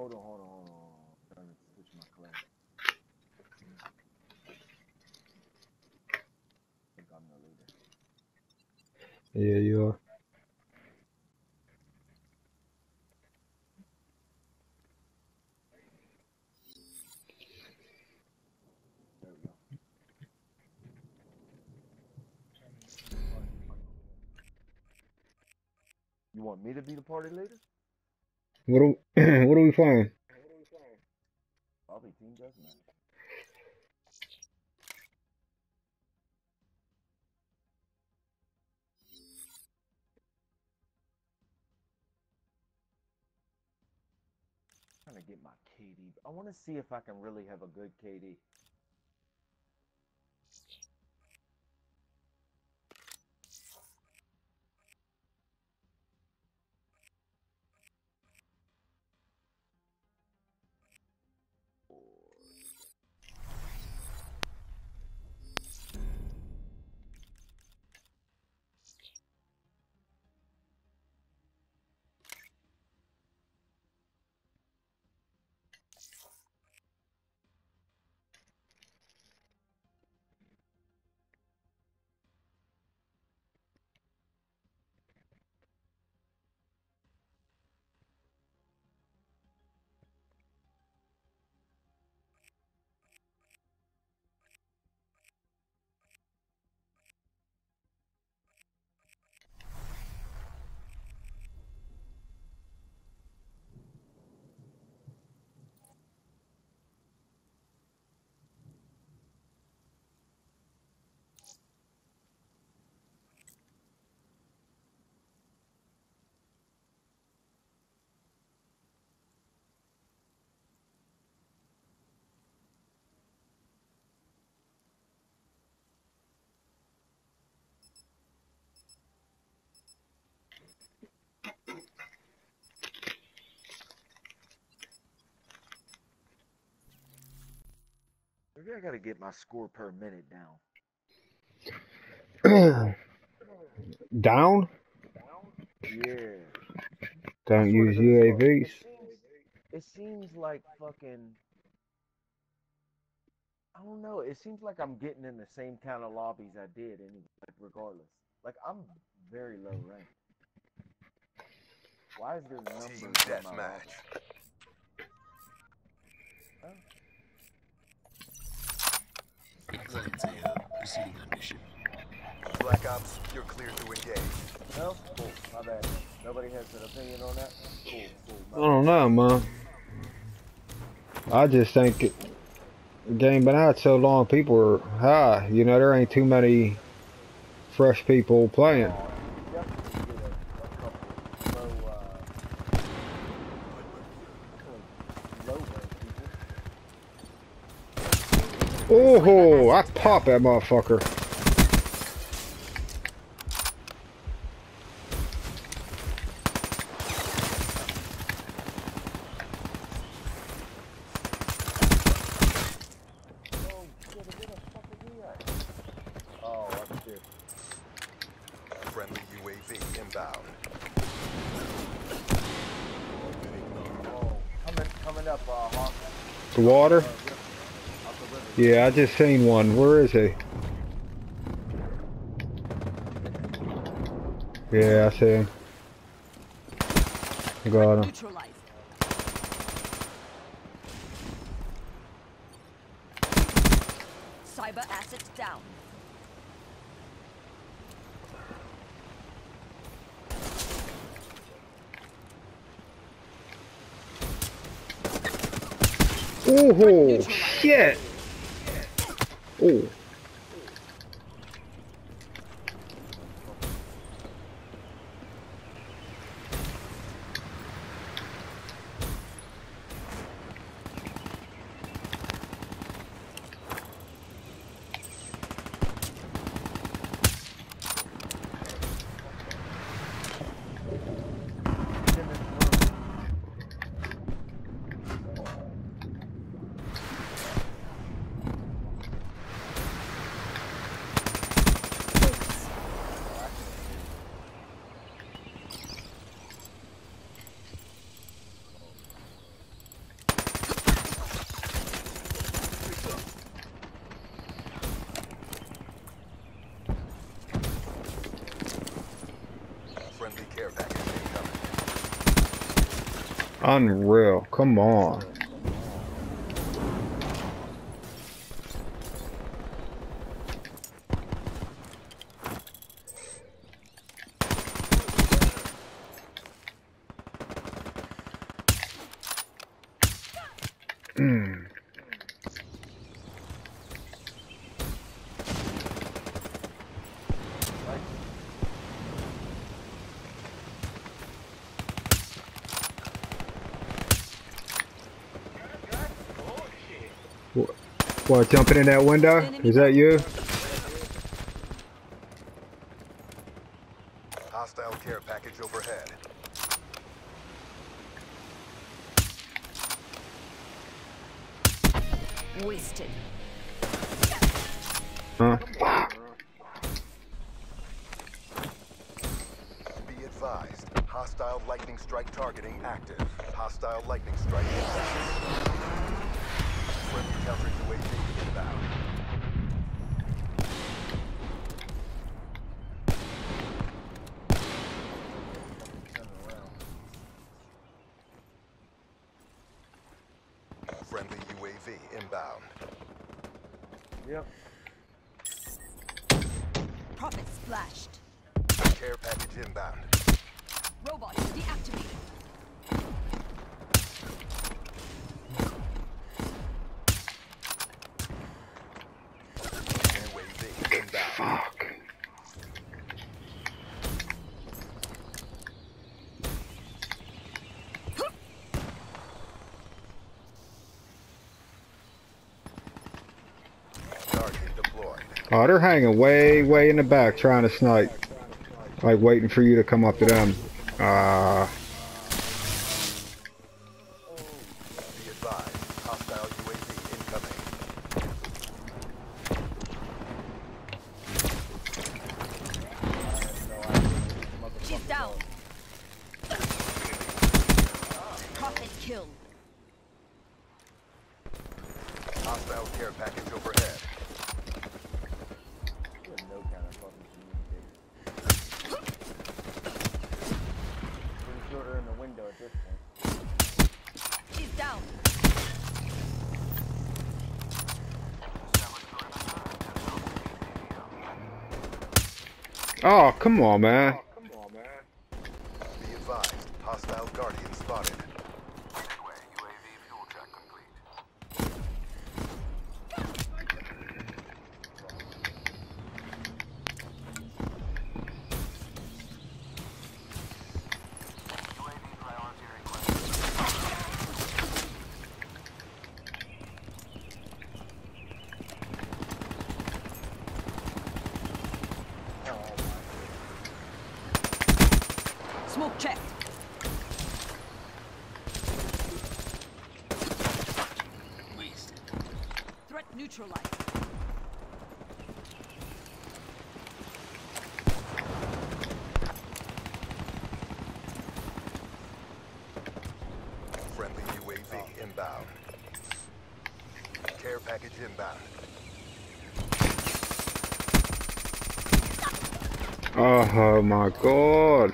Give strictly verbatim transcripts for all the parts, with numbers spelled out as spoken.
hold on, hold on, hold on. I'm trying to switch my class. I think I'm the leader. Yeah, you are. There we go. You want me to be the party leader? What do what are we playing? Probably team deathmatch. I'm trying to get my K D. I want to see if I can really have a good K D. Maybe I gotta get my score per minute down. Down? Yeah. Don't Swear to use goodness, look. U A Vs. It seems, it seems like fucking. I don't know. It seems like I'm getting in the same kind of lobbies I did, anyway, like regardless. Like I'm very low ranked. Why is there numbers Team in my deathmatch. Huh? Frontier, proceeding on mission. Black Ops, you're clear to engage. No? Cool. My bad. Nobody has an opinion on that? Cool, cool. I don't know, man. I just think it, the game been out so long, people are high. You know, there ain't too many fresh people playing. Oh, you definitely get a, a couple low, uh, low ranked people. Oh, I pop that motherfucker. Oh, shit, where the fuck is he at? Oh, up there. Friendly U A V inbound. Oh, coming, coming up, uh, Hawk. The water? Uh, river. Up the river. Yeah, I just seen one. Where is he? Yeah, I see him. Got him. Neutralized. Cyber assets down. Oh, shit. Oh. Unreal. Come on. Mm. What, what, jumping in that window? Is that you? Hostile care package overhead. Wasted. Huh? Be advised. Hostile lightning strike targeting active. Hostile lightning strike active. Friendly counter U A V inbound. Friendly U A V inbound. Yep. Prophet splashed. Care package inbound. Robot deactivated. U A V inbound. Fuck. Guardian deployed. Oh, they're hanging way, way in the back trying to snipe. Like waiting for you to come up to them. Uh, Be advised. Hostile U A V incoming. She's down. Prophet killed. Hostile care package overhead. You have no kind of fucking communicator. Pretty sure they're in the window at this point. She's down. oh, come on, man. Be advised. Hostile Guardian spotted. Smoke checked. Wasted. Threat neutralized. Friendly U A V inbound. Care package inbound. Oh my god.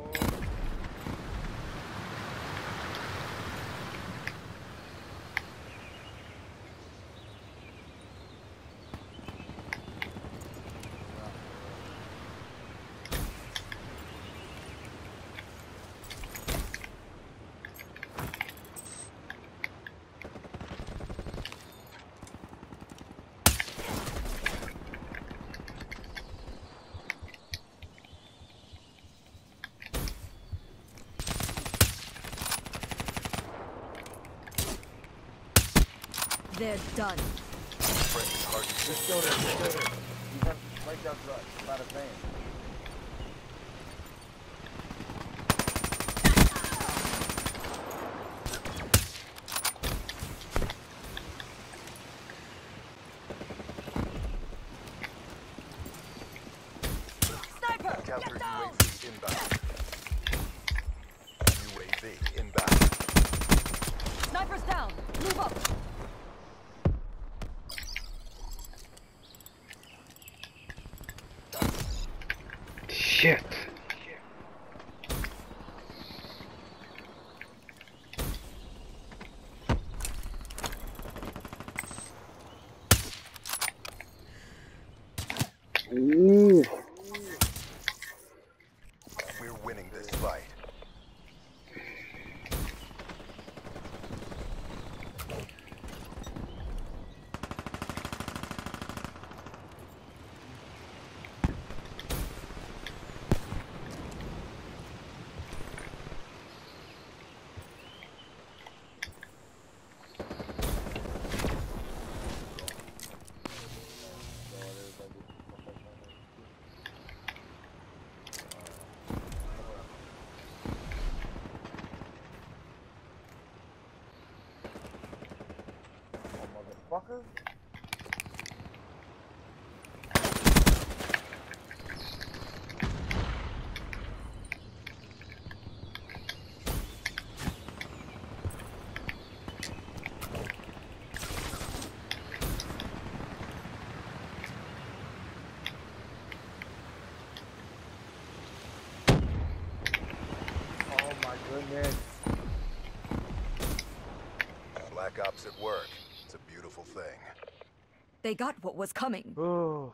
They're done. Friendly target Just go there, just go there. He's right, right down the by the van. Sniper! counter Get down! U A V inbound. U A V inbound. Sniper's down. Move up. Shit. motherfucker. Oh my goodness. Black Ops at work. It's a beautiful thing. They got what was coming. Oh.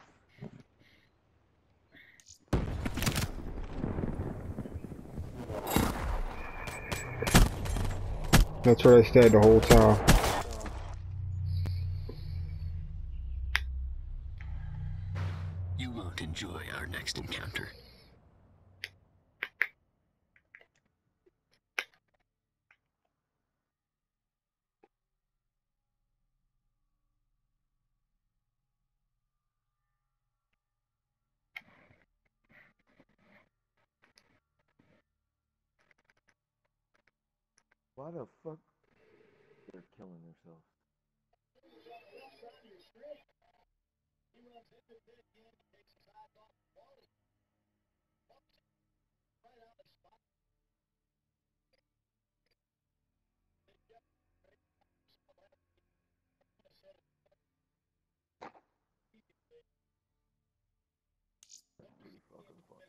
That's where they stayed the whole time. You won't enjoy our next encounter. Why the fuck? They're killing themselves. Pretty fucking fun.